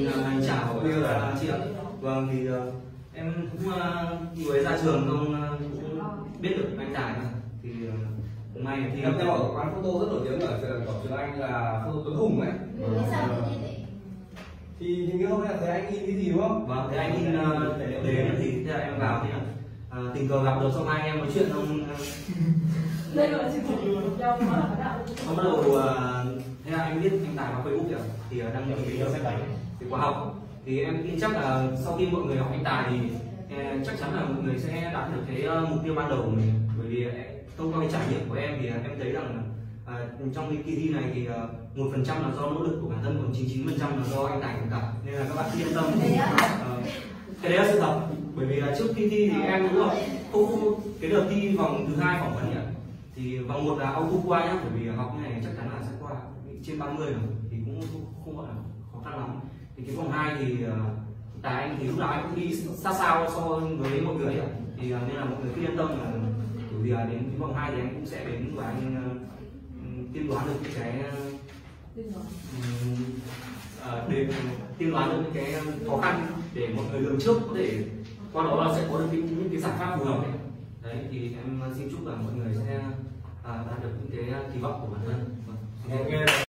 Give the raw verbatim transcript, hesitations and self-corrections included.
Anh chào các chị ạ. Vâng thì em cũng vừa ra trường không cũng biết được anh Tài mà. Thì hôm nay thì em theo ở quán photo rất nổi tiếng ở cổng trường Anh là photo Tuấn Hùng ấy. Thì hình như hôm nay thấy anh in cái gì đúng không? Vâng, thấy anh in đến thì thế là em vào thì à, tình cờ gặp được, xong hai anh em nói chuyện không. Đây là chỉ một nhau mà đạo. Không bắt đầu thế là em biết anh Tài vào Facebook kìa, thì đăng nhập cái khóa học. Thì em tin chắc là sau khi mọi người học anh Tài thì chắc chắn là mọi người sẽ đạt được cái mục tiêu ban đầu của mình, bởi vì thông qua cái trải nghiệm của em thì em thấy rằng à, trong cái kỳ thi này thì một phần trăm là do nỗ lực của bản thân, còn chín mươi chín phần trăm là do anh Tài cả, nên là các bạn yên tâm. À, cái đấy là sự thật, bởi vì là trước khi thi thì em cũng là không, cái đợt thi vòng thứ hai phỏng vấn nhỉ, thì vòng một là auto qua nhá, bởi vì học như này chắc chắn là sẽ qua trên ba mươi rồi thì cũng không gọi là khó khăn lắm. Thì cái vòng hai thì Tài anh thì lúc nào anh cũng đi sát sao so với mọi người ấy, thì nên là mọi người cứ yên tâm là bởi vì là đến cái vòng hai thì anh cũng sẽ đến và anh uh, tiên đoán được cái uh, để tiên đoán được những cái khó khăn để mọi người lường trước, có thể qua đó là sẽ có được những cái giải pháp phù hợp ấy. Đấy thì em xin chúc là mọi người sẽ uh, đạt được những cái kỳ vọng của bản thân. Vâng.